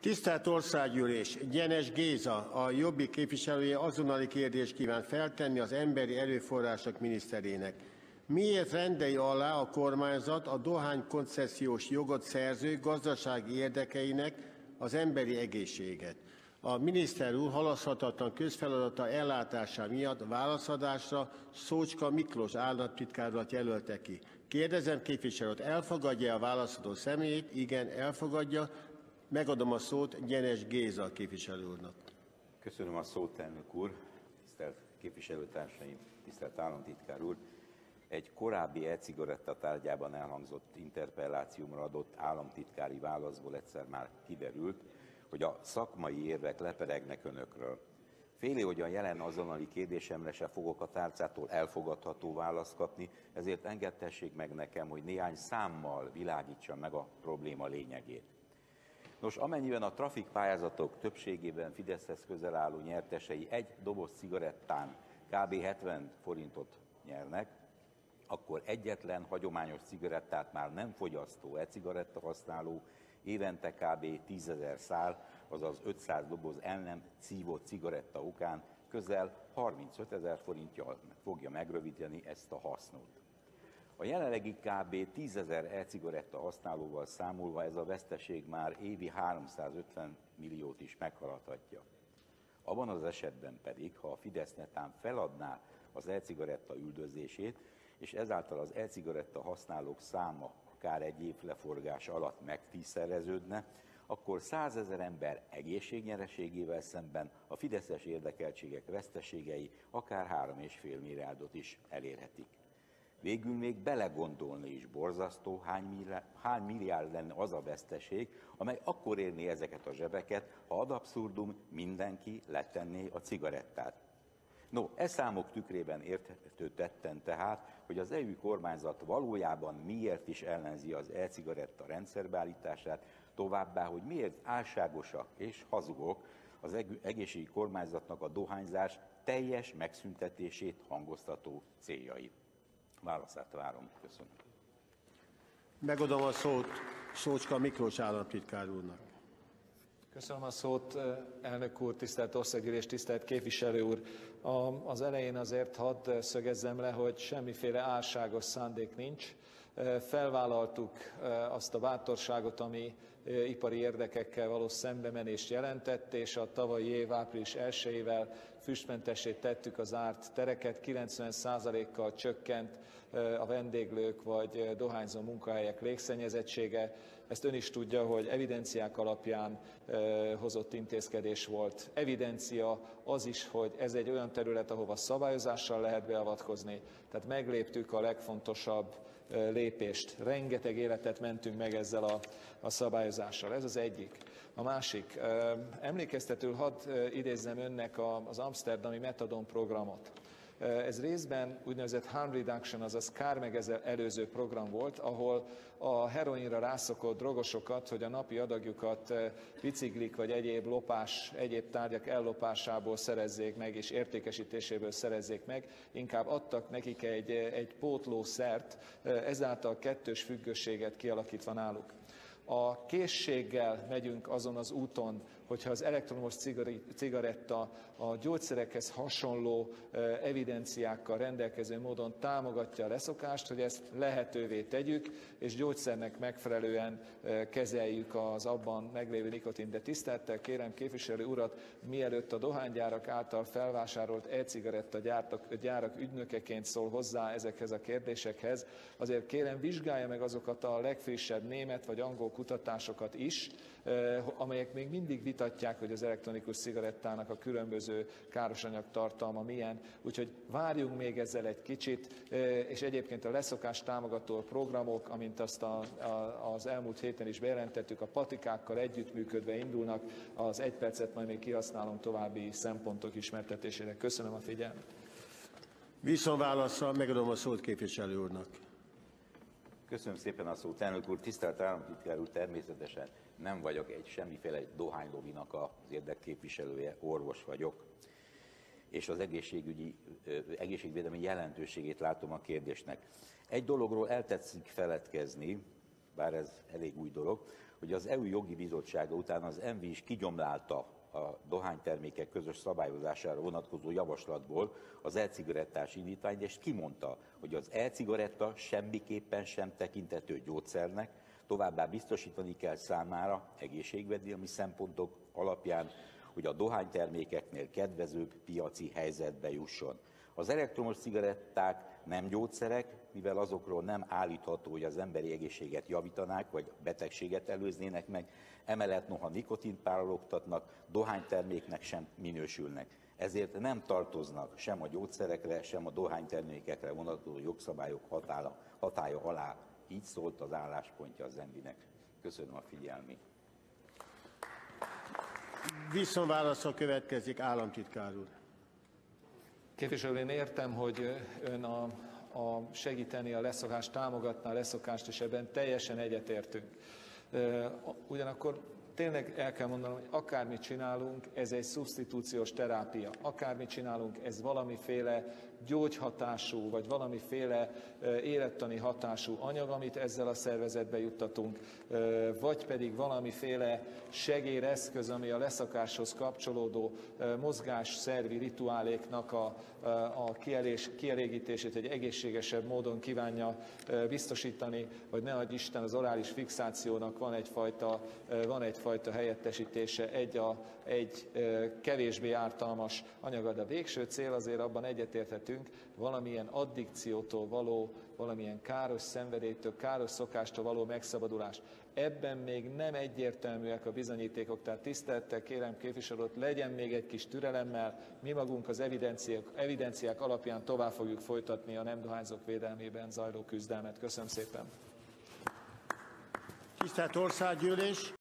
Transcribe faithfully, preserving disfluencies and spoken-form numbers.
Tisztelt Országgyűlés! Gyenes Géza, a Jobbik képviselője azonnali kérdést kíván feltenni az emberi erőforrások miniszterének. Miért rendeli alá a kormányzat a dohánykoncesziós jogot szerző gazdasági érdekeinek az emberi egészséget? A miniszter úr halaszthatatlan közfeladata ellátása miatt válaszadásra Szócska Miklós államtitkár urat jelölte ki. Kérdezem képviselőt, elfogadja a válaszadó személyét? Igen, elfogadja. Megadom a szót Gyenes Géza képviselő úrnak. Köszönöm a szót, elnök úr, tisztelt képviselőtársaim, tisztelt államtitkár úr. Egy korábbi e-cigaretta tárgyában elhangzott interpellációmra adott államtitkári válaszból egyszer már kiderült, hogy a szakmai érvek leperegnek önökről. Féli, hogy a jelen azonnali kérdésemre se fogok a tárcától elfogadható választ kapni, ezért engedtessék meg nekem, hogy néhány számmal világítsam meg a probléma lényegét. Nos, amennyiben a trafikpályázatok többségében Fideszhez közel álló nyertesei egy doboz cigarettán kb. hetven forintot nyernek, akkor egyetlen hagyományos cigarettát már nem fogyasztó e-cigaretta használó évente kb. tízezer szál, azaz ötszáz doboz el nem szívott cigaretta okán közel harmincötezer forinttal fogja megrövidíteni ezt a hasznot. A jelenlegi kb. tízezer e-cigaretta használóval számolva ez a veszteség már évi háromszázötven milliót is meghaladhatja. Abban az esetben pedig, ha a Fidesz netán feladná az e-cigaretta üldözését, és ezáltal az e-cigaretta használók száma akár egy év leforgása alatt megtízszereződne, akkor százezer ember egészségnyereségével szemben a fideszes érdekeltségek veszteségei akár három és fél milliárdot is elérhetik. Végül még belegondolni is borzasztó, hány milliárd, hány milliárd lenne az a veszteség, amely akkor érné ezeket a zsebeket, ha ad abszurdum mindenki letenné a cigarettát. No, e számok tükrében érthető tetten tehát, hogy az é u kormányzat valójában miért is ellenzi az e-cigaretta rendszerbeállítását, továbbá, hogy miért álságosak és hazugok az egészségügyi kormányzatnak a dohányzás teljes megszüntetését hangoztató céljai. Válaszát várom. Köszönöm. Megadom a szót Szócska Miklós államtitkár úrnak. Köszönöm a szót, elnök úr, tisztelt országgyűlés, tisztelt képviselő úr. A, az elején azért hadd szögezzem le, hogy semmiféle álságos szándék nincs. Felvállaltuk azt a bátorságot, ami ipari érdekekkel való szembemenést jelentett, és a tavalyi év április elsejével füstmentessé tettük az árt tereket, kilencven százalékkal csökkent a vendéglők vagy dohányzó munkahelyek légszennyezettsége. Ezt ön is tudja, hogy evidenciák alapján hozott intézkedés volt. Evidencia az is, hogy ez egy olyan terület, ahova szabályozással lehet beavatkozni. Tehát megléptük a legfontosabb lépést. Rengeteg életet mentünk meg ezzel a, a szabályozással. Ez az egyik. A másik. Emlékeztetül hadd idézzem önnek az amszterdami metadon programot. Ez részben úgynevezett harm reduction, azaz kármegelőző program volt, ahol a heroinra rászokott drogosokat, hogy a napi adagjukat biciklik vagy egyéb lopás, egyéb tárgyak ellopásából szerezzék meg, és értékesítéséből szerezzék meg, inkább adtak nekik egy, egy pótlószert, ezáltal kettős függőséget kialakítva náluk. A készséggel megyünk azon az úton, hogyha az elektromos cigaretta a gyógyszerekhez hasonló evidenciákkal rendelkező módon támogatja a leszokást, hogy ezt lehetővé tegyük, és gyógyszernek megfelelően kezeljük az abban meglévő nikotint. De tisztelettel kérem képviselő urat, mielőtt a dohánygyárak által felvásárolt e-cigaretta gyárak, gyárak ügynökeként szól hozzá ezekhez a kérdésekhez, azért kérem vizsgálja meg azokat a legfrissebb német vagy angol kutatásokat is, amelyek még mindig vitatják, hogy az elektronikus cigarettának a különböző károsanyag tartalma milyen. Úgyhogy várjunk még ezzel egy kicsit, és egyébként a leszokást támogató programok, amint azt a, a, az elmúlt héten is bejelentettük, a patikákkal együttműködve indulnak, az egy percet majd még kihasználom további szempontok ismertetésére. Köszönöm a figyelmet. Viszonválaszra megadom a szót képviselő úrnak. Köszönöm szépen a szót, elnök úr. Tisztelt államtitkár úr, természetesen nem vagyok egy semmiféle dohánylobinak az érdekképviselője, orvos vagyok, és az egészségügyi, egészségvédelmi jelentőségét látom a kérdésnek. Egy dologról eltetszik feledkezni, bár ez elég új dolog, hogy az é u jogi bizottsága után az em vé is kigyomlálta a dohánytermékek közös szabályozására vonatkozó javaslatból az e-cigarettás indítványt, és kimondta, hogy az e-cigaretta semmiképpen sem tekinthető gyógyszernek, továbbá biztosítani kell számára egészségvédelmi szempontok alapján, hogy a dohánytermékeknél kedvezőbb piaci helyzetbe jusson. Az elektromos cigaretták nem gyógyszerek, mivel azokról nem állítható, hogy az emberi egészséget javítanák, vagy betegséget előznének meg, emellett noha nikotint párologtatnak, dohányterméknek sem minősülnek. Ezért nem tartoznak sem a gyógyszerekre, sem a dohánytermékekre vonatkozó jogszabályok hatála, hatálya alá. Így szólt az álláspontja az em vé-nek. Köszönöm a figyelmét. Viszonválasza következik, államtitkár úr. Képviselő, én értem, hogy ön a, a segíteni a leszokást, támogatná a leszokást, és ebben teljesen egyetértünk. Ugyanakkor tényleg el kell mondanom, hogy akármit csinálunk, ez egy szubsztitúciós terápia. Akármit csinálunk, ez valamiféle gyógyhatású, vagy valamiféle élettani hatású anyag, amit ezzel a szervezetbe juttatunk, vagy pedig valamiféle segéreszköz, ami a leszakáshoz kapcsolódó mozgásszervi rituáléknak a, a kielés, kielégítését egy egészségesebb módon kívánja biztosítani, vagy ne adj Isten, az orális fixációnak van egyfajta, van egyfajta helyettesítése, egy, a, egy kevésbé ártalmas anyaga, de a végső cél azért abban egyetérthetünk, valamilyen addikciótól való, valamilyen káros szenvedélytől, káros szokástól való megszabadulás. Ebben még nem egyértelműek a bizonyítékok, tehát tisztelettel kérem képviselőt, legyen még egy kis türelemmel, mi magunk az evidenciák, evidenciák alapján tovább fogjuk folytatni a nem dohányzók védelmében zajló küzdelmet. Köszönöm szépen! Tisztelt Országgyűlés!